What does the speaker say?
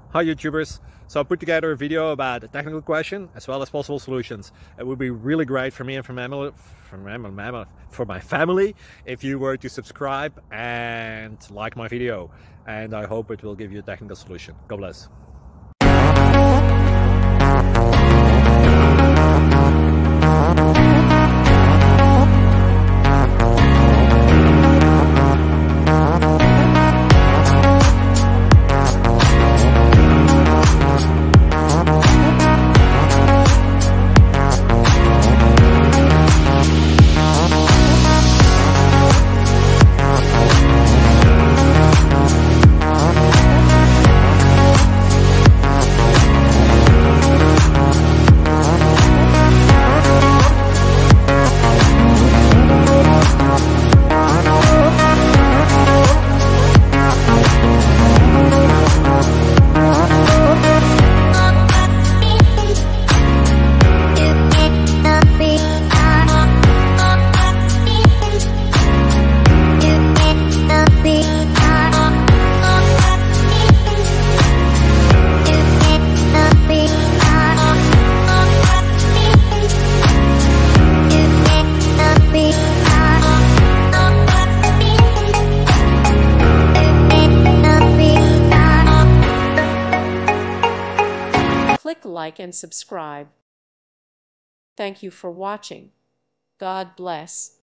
Hi YouTubers! So I put together a video about a technical question as well as possible solutions. It would be really great for me and for my family if you were to subscribe and like my video, and I hope it will give you a technical solution. God bless. Click like and subscribe. Thank you for watching. God bless.